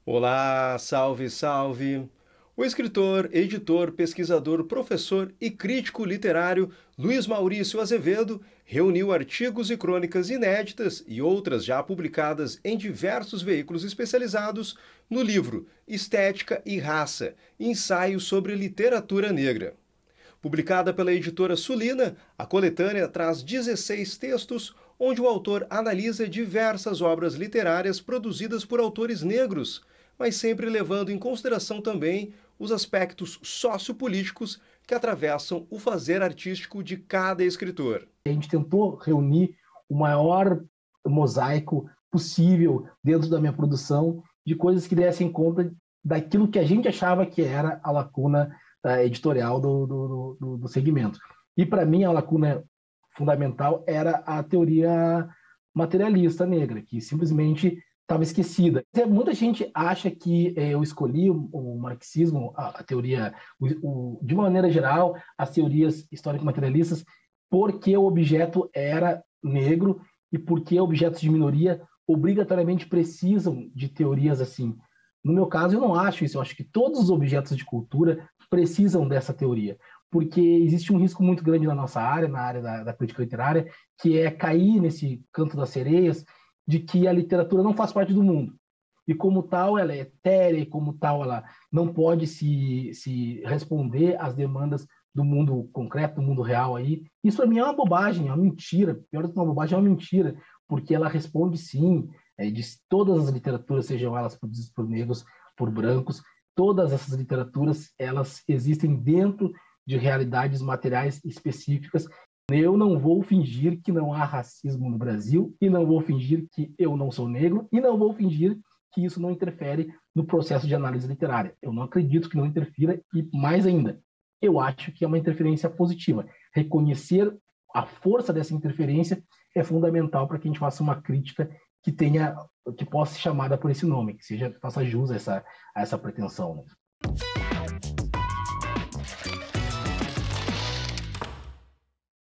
Olá, salve, salve! O escritor, editor, pesquisador, professor e crítico literário Luiz Maurício Azevedo reuniu artigos e crônicas inéditas e outras já publicadas em diversos veículos especializados no livro Estética e Raça, Ensaio sobre Literatura Negra. Publicada pela editora Sulina, a coletânea traz 16 textos onde o autor analisa diversas obras literárias produzidas por autores negros, mas sempre levando em consideração também os aspectos sociopolíticos que atravessam o fazer artístico de cada escritor. A gente tentou reunir o maior mosaico possível dentro da minha produção de coisas que dessem conta daquilo que a gente achava que era a lacuna editorial do segmento. E, para mim, a lacuna fundamental era a teoria materialista negra, que simplesmente estava esquecida. Muita gente acha que eu escolhi o marxismo, a teoria, de uma maneira geral, as teorias histórico-materialistas, porque o objeto era negro e porque objetos de minoria obrigatoriamente precisam de teorias assim. No meu caso, eu não acho isso. Eu acho que todos os objetos de cultura precisam dessa teoria, porque existe um risco muito grande na nossa área, na área da crítica literária, que é cair nesse canto das sereias de que a literatura não faz parte do mundo. E como tal, ela é etérea, e como tal, ela não pode se responder às demandas do mundo concreto, do mundo real aí. Isso, para mim, é uma bobagem, é uma mentira. Pior do que uma bobagem, é uma mentira, porque ela responde, sim, de todas as literaturas, sejam elas produzidas por negros, por brancos, todas essas literaturas, elas existem dentro de realidades materiais específicas. Eu não vou fingir que não há racismo no Brasil, e não vou fingir que eu não sou negro, e não vou fingir que isso não interfere no processo de análise literária. Eu não acredito que não interfira, e mais ainda, eu acho que é uma interferência positiva. Reconhecer a força dessa interferência é fundamental para que a gente faça uma crítica que possa ser chamada por esse nome, que faça jus a essa pretensão, né?